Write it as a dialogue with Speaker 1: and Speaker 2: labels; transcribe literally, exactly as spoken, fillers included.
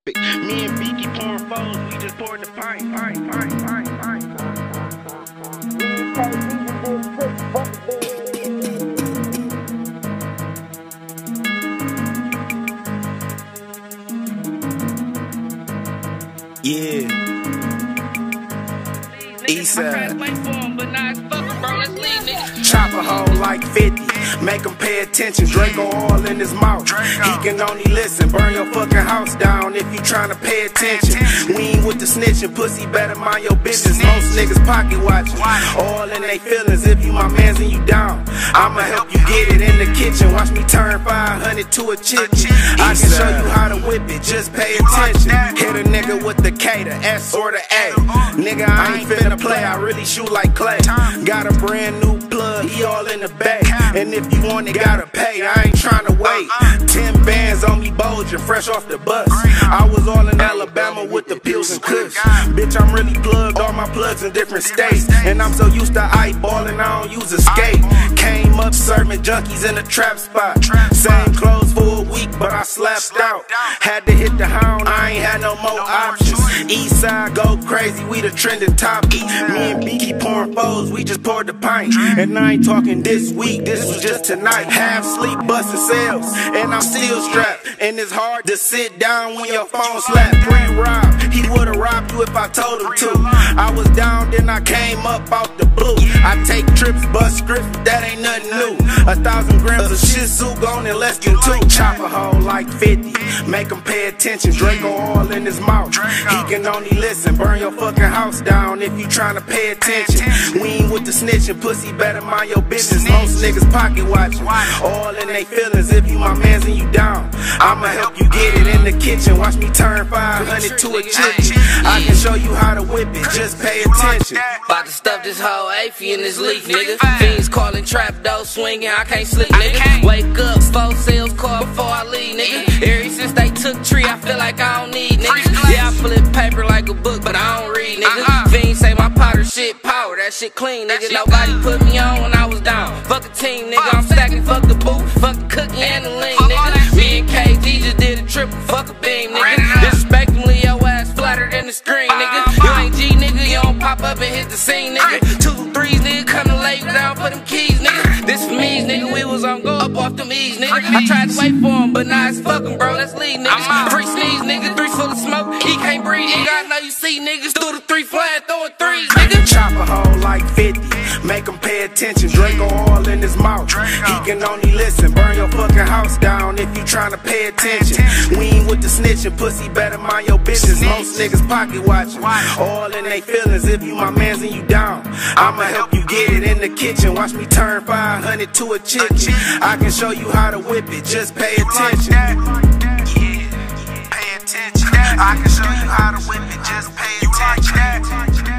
Speaker 1: Me and Beaky pouring foes, we just poured the pint, pint, pint, pint, pint.
Speaker 2: Yeah. Eastside. Chop a hole like fifty. Make him pay attention. Draco all in his mouth. He can only listen. Burn your fucking house down if you tryna pay attention. We ain't with the snitching. Pussy better mind your business. Most niggas pocket watching. All in they feelings. If you my mans and you down, I'ma help you get it in the kitchen. Watch me turn five hundred to a chicken. I can show you how to whip it. Just pay attention. Hit a nigga with the K, the S or the A. Nigga, I ain't finna play. I really shoot like clay. Got a brand new plug. He all in the bag. And if you want it, gotta pay. I ain't tryna wait. Ten bands on me, bulging, fresh off the bus. I was all in Alabama with the pills and kush. Bitch, I'm really plugged. All my plugs in different states. And I'm so used to eyeballing, I don't use escape. Came up serving junkies in a trap spot. Same clothes for a week, but I slapped out. Had to hit the hound, I ain't had no more options. East side go crazy, we the trending topic. Me and Beaky pouring foes, we just poured the pint. And I ain't talking this week, this was just tonight. Half sleep, busting sales, and I'm still strapped. And it's hard to sit down when your phone slap. Pre-rob, he would've robbed you if I told him to. I was down, then I came up out the blue. I take trips, bust scripts, that ain't nothing new. A thousand grams of shit Shih Tzu gone in less than two. Chop a hole like fifty, make him pay attention. Draco all in his mouth, he can only listen. Burn your fucking house down if you tryna pay attention. We ain't with the snitching, pussy better mind your business. Most niggas pocket watching, all in they feelings. If you my mans and you down, I'ma help you get it in the kitchen. Watch me turn five hundred to a chicken. I can show you how to whip it, just pay attention.
Speaker 3: About to stuff this whole A F in this leaf, nigga. Fiends calling trap door swinging, I can't sleep, nigga. Wake up, four sales call before I leave, nigga. Ever since they took tree, I feel like I don't need niggas. Yeah, I flip paper like a book, but I don't read, nigga. Fiends say my powder shit power, that shit clean, nigga. Nobody put me on when I was down. Fuck a team, nigga. I'm stacking, fuck the booth, fuck the cookie and the lean, nigga. Me and K G just did a triple, fuck a beam, nigga. Disrespectfully, your ass flatter than the screen, nigga. You ain't G, nigga, you don't pop up and hit the scene, nigga. Two, threes, nigga, come to lay down for them keys, nigga. This for me, nigga, we was on go up off them E's, nigga. I tried to wait for him, but now it's fucking, bro, let's leave, nigga. Three sneeze, nigga, three full of smoke, he can't breathe, nigga. I know you see niggas through the three flying, throwing threes, nigga.
Speaker 2: Chop a hole like fifty, make him pay attention. Draco all in his mouth, he can only listen. Burn your fucking house down if you tryna pay attention. We ain't with the snitching, pussy better mind your business. Most niggas pocket watching, all in they feelings. If you my mans and you down, I'ma help you get it in the kitchen. Watch me turn five hundred to a chicken. I can show you how to whip it, just pay attention. Yeah, pay attention. I can show you how to whip it, just pay attention.